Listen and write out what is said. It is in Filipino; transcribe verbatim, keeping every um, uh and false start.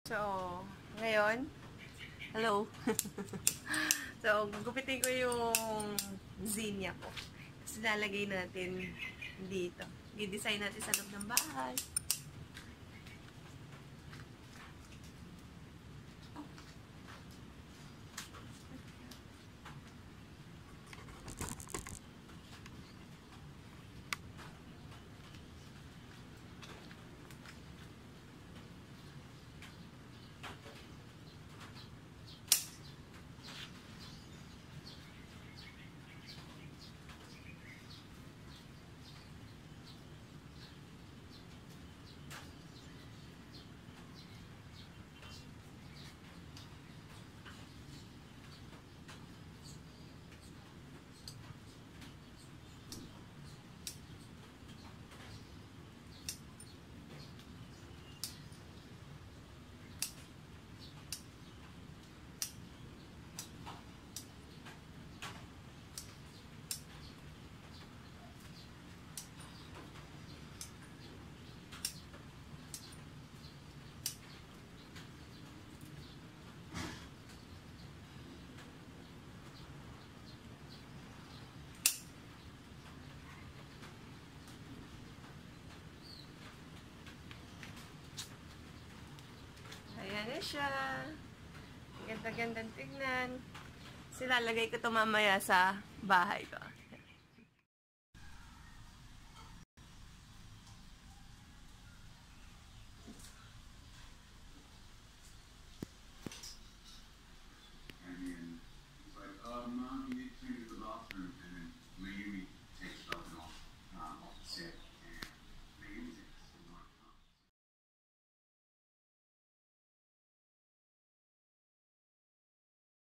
So, ngayon, hello. So, gugupitin ko yung zinnia ko. Tapos lalagay natin dito. I-design natin sa loob ng bahay. Ayan na siya. Ganda-gandang tignan. Silalagay ko ito mamaya sa bahay ko.